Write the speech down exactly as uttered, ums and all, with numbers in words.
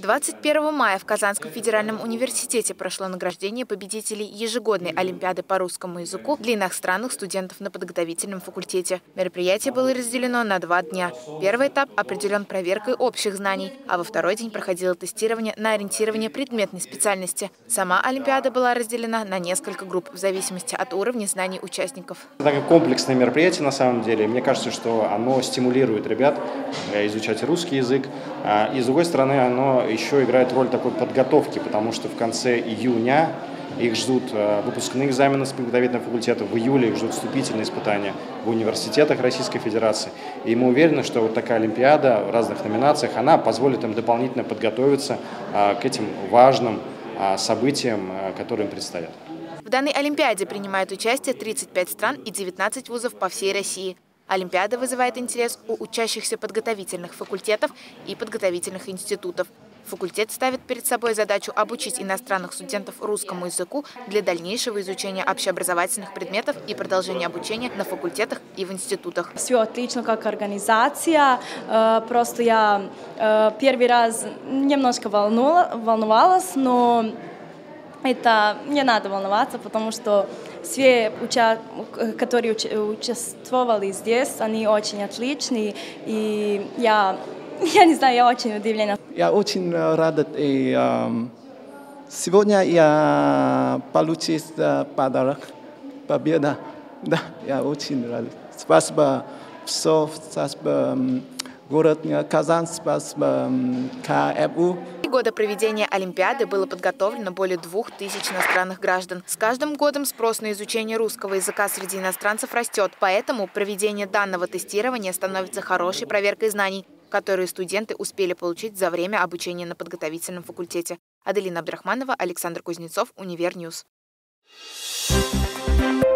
двадцать первого мая в Казанском федеральном университете прошло награждение победителей ежегодной олимпиады по русскому языку для иностранных студентов на подготовительном факультете. Мероприятие было разделено на два дня. Первый этап определен проверкой общих знаний, а во второй день проходило тестирование на ориентирование предметной специальности. Сама олимпиада была разделена на несколько групп в зависимости от уровня знаний участников. Это комплексное мероприятие на самом деле. Мне кажется, что оно стимулирует ребят изучать русский язык. И с другой стороны, оно еще играет роль такой подготовки, потому что в конце июня их ждут выпускные экзамены с подготовительного факультета, в июле их ждут вступительные испытания в университетах Российской Федерации. И мы уверены, что вот такая олимпиада в разных номинациях, она позволит им дополнительно подготовиться к этим важным событиям, которые им предстоят. В данной олимпиаде принимают участие тридцать пять стран и девятнадцать вузов по всей России. Олимпиада вызывает интерес у учащихся подготовительных факультетов и подготовительных институтов. Факультет ставит перед собой задачу обучить иностранных студентов русскому языку для дальнейшего изучения общеобразовательных предметов и продолжения обучения на факультетах и в институтах. Все отлично как организация. Просто я первый раз немножко волновалась, но это не надо волноваться, потому что все, которые участвовали здесь, они очень отличные, и я, я не знаю, я очень удивлена. Я очень рада, и сегодня я получил подарок, победа. Да, я очень рад. Спасибо, все, спасибо, город Казань, спасибо, ка эф у. Года проведения Олимпиады было подготовлено более двух тысяч иностранных граждан. С каждым годом спрос на изучение русского языка среди иностранцев растет, поэтому проведение данного тестирования становится хорошей проверкой знаний, которые студенты успели получить за время обучения на подготовительном факультете. Аделина Абдрахманова, Александр Кузнецов, Универньюз.